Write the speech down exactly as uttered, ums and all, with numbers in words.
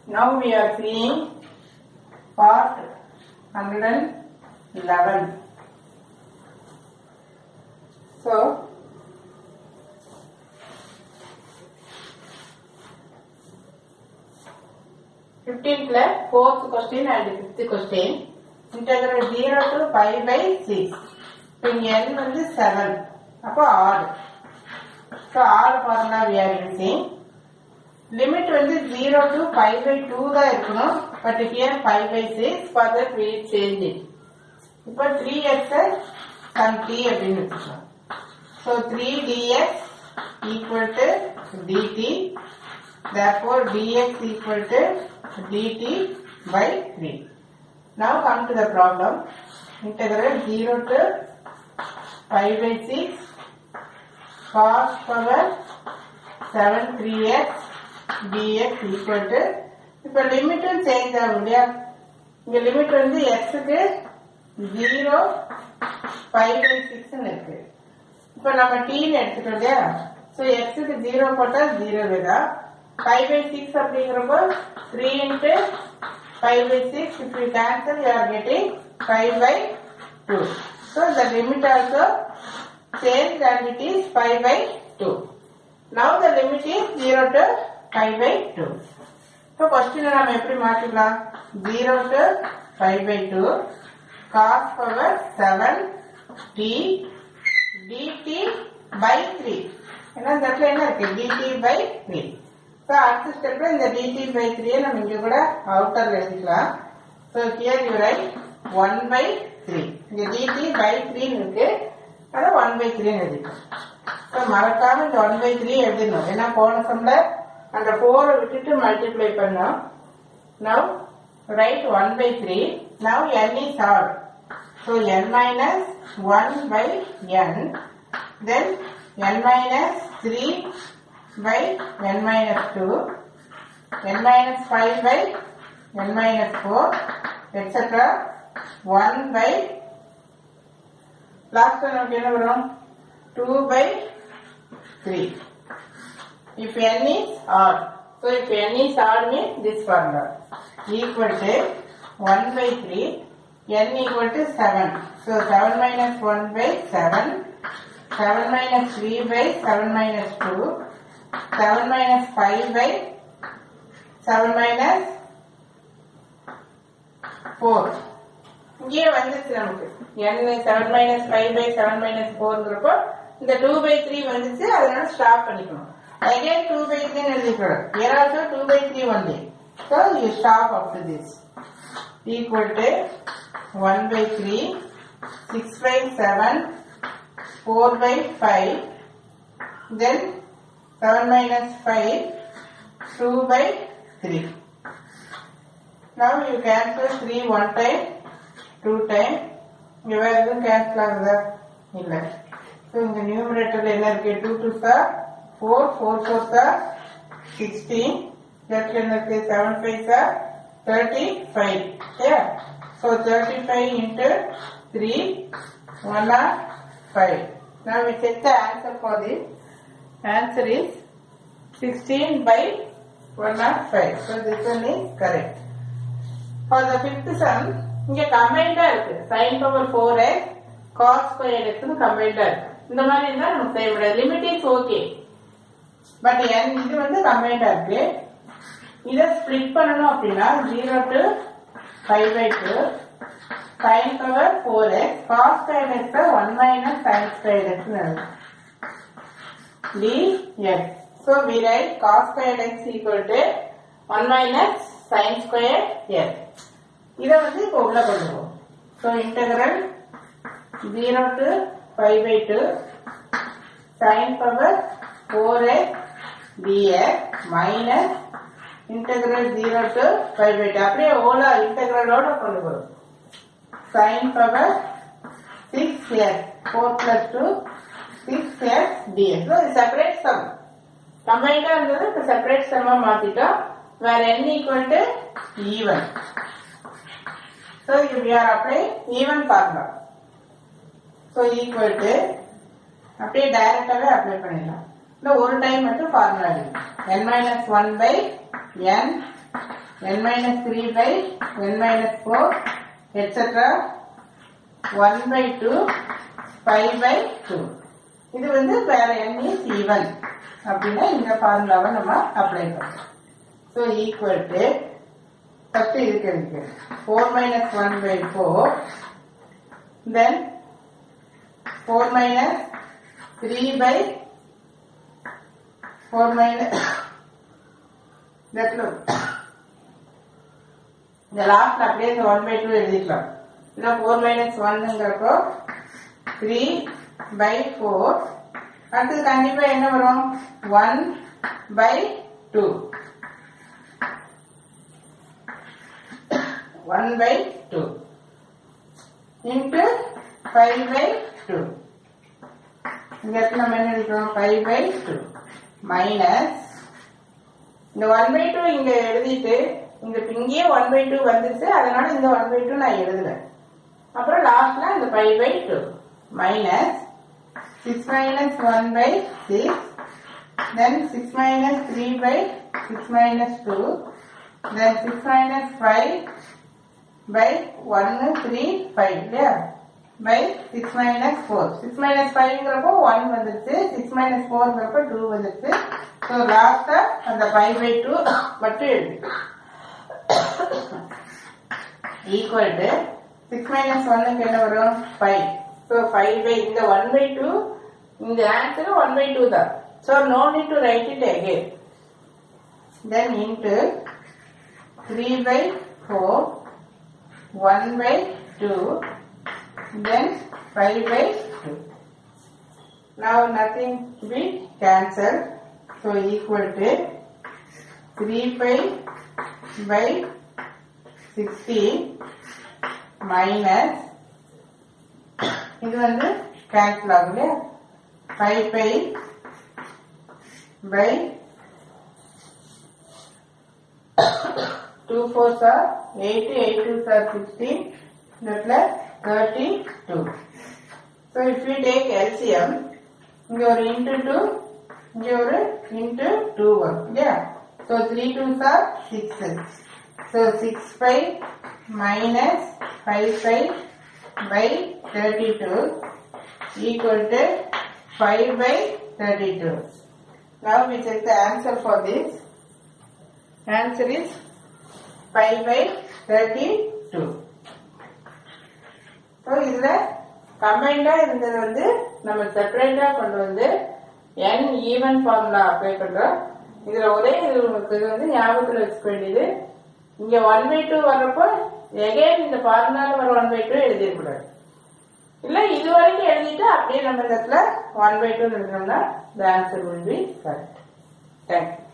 Now we are seeing part one hundred eleven. So fifteenth fourth question and fifth question. Integral zero to pi by six. So n வந்து seven. அப்போ odd. So odd formula we are using. Limit வந்து zero to pi by two தான் இருக்கணும். But here pi by six. For that we change it. இப்போ three x some t அப்படின்னு வச்சுக்கலாம். So three dx equal to dt. Therefore dx equal to dt by three. Now come to the problem. Integral zero to pi by six cos power seven three x dx equal to இப்போ limit change ஆகும் இல்லையா இங்க limit வந்து x க்கு zero pi by six இருக்கு இப்போ நம்ம t ன்னு எடுத்துட்டோம் இல்லையா சோ x க்கு zero போட்டா zero தான் pi by six அப்படிங்கறப்போ three into pi by six if we cancel you are getting pi by two so the limit also change and it is pi by two now the limit is zero to pi by two so question நாம எப்படி மாத்திக்கலாம் zero to pi by two cos power seven t dt by three ஏன்னா இந்த இடத்துல என்ன இருக்கு dt by three so அடுத்த ஸ்டெப்ல இந்த dt by three நம்ம இங்க கூட அவுட்டர்ல எழுதிக்கலாம் so here you write one by three இங்க dt by three இருக்கு அத one by three ன்னு எழுதிக்கலாம் so மறக்காம இந்த one by three எழுதிடணும் ஏன்னா போன சம்ல அந்த four விட்டுட்டு மல்டிப்ளை பண்ணோம் now write one by three now n is odd so n minus one by n then n minus three by n minus two, n minus five by n minus four, et cetera. one by last one again two by three. If n is odd, so if n is odd means this formula equal to one by three, n equal to seven. So seven minus one by seven, seven minus three by seven minus two. seven minus five by seven minus four. இங்கே வந்துச்சு நமக்கு n seven minus five by seven minus four ங்கறப்போ இந்த two by three வந்துச்சு அதனால stop பண்ணிக்கணும். Again two by three ன்னு எழுதிக்கலாம். Here also two by three only. So you stop after this. Equal to one by three, six by seven, four by five, then seven minus five, two by three. Now you cancel three one time, two time. You will cancel the illa. So in the numerator என்ன இருக்கு two two are four, four four are sixteen. That என்ன இருக்கு seven five are thirty-five. Yeah. So thirty-five into three, one hundred five. Now we check the answer for this. Answer is sixteen by one hundred five. So this one is correct. For the fifth sum, இங்க combined இருக்கு. Sin power four x, cos square x combined இருக்கு. இந்த மாதிரி இருந்தா நமக்கு தேவைப்படாது. Limit is okay. But n இது வந்து combined இருக்கு. இதை split பண்ணணும் அப்படின்னா zero to pi by two, sin power four x, cos square x one minus sin square x இருக்கு. dx. So we write cos square x equal to one minus sin square x. இதை வந்து இப்போ உள்ள கொண்டுவோம். So integral zero to pi by two sin power four x dx minus integral zero to pi by two. அப்படியே ஓலா இன்டெகிரலோட கொண்டு போறோம். sin power six x four plus two six x dx. So separate sum. Combined இருந்தது separate sum மாத்திட்டோம். Where n equal to even. So we are applying even formula. So equal to அப்படியே டைரக்டாவே apply பண்ணிடலாம். இந்த ஒரு time மட்டும் formula எழுதி n minus one by n n minus three by n minus four et cetera one by two five by two. இது வந்து வேற n is even அப்படின்னா இந்த ஃபார்முலாவை நம்ம அப்ளை பண்ணலாம். ஸோ ஈக்குவல் டு ஃபர்ஸ்ட் இதுக்கு இருக்கு four minus one by four, then four minus three by four minus that look இந்த லாஸ்ட்ல அப்படியே இந்த one by two எழுதிக்கலாம். இல்லை four minus ஒன்னுங்கிறப்போ three by four, அடுத்தது கண்டிப்பா என்ன வரும் one by two, one by two into five by two. இங்க நம்ம என்ன எழுதுறோம் five by two minus இந்த one by two இங்க எழுதிட்டு இங்க இங்கேயே one by two வந்துச்சு, அதனால இந்த one by two நான் எழுதுறேன். அப்புறம் லாஸ்ட்ல இந்த five by two minus six minus one by six, then six minus three by six minus two, then six minus five by one, three, five, yeah, by six minus four. six minus five ங்கிறப்போ one வந்துருச்சு, six minus four ங்கிறப்போ two வந்துருச்சு. So லாஸ்டா அந்த five by two மட்டும் எழுது. Equal to six minus ஒன்னுக்கு என்ன வரும் five. ஸோ five by இந்த one by two, இந்த ஆன்சர் one by two தான். So no need to write it again. Then into three by four, one by two, then five by two. Now nothing to be cancelled. So equal to three pi by sixteen minus இது வந்து cancel ஆகுது five pi by two fours are eight, eight twos are sixteen, that plus thirty-two. So if we take L C M, இங்க ஒரு into two, இங்க ஒரு into two வரும் இல்லையா? So three twos are six. So six pi minus five pi by thirty-two equal to five by thirty-two. Now we check the answer for this. Answer is five by thirty-two. So இதுல கம்பைண்டா இருந்தது வந்து நம்ம செப்பரேட்டா கொண்டு வந்து n even formula apply பண்றோம். இதுல ஒரே இது உங்களுக்கு வந்து ஞாபகத்துல வச்சுக்க வேண்டியது, இங்க one by two வர்றப்போ எகைன் இந்த ஃபார்முலால வர one by two எழுதிடக்கூடாது. இல்ல இது வரைக்கும் எழுதிட்டு அப்படியே நம்ம இந்த இடத்துல one by two எழுதினோம்னா the answer will be correct. Thank you.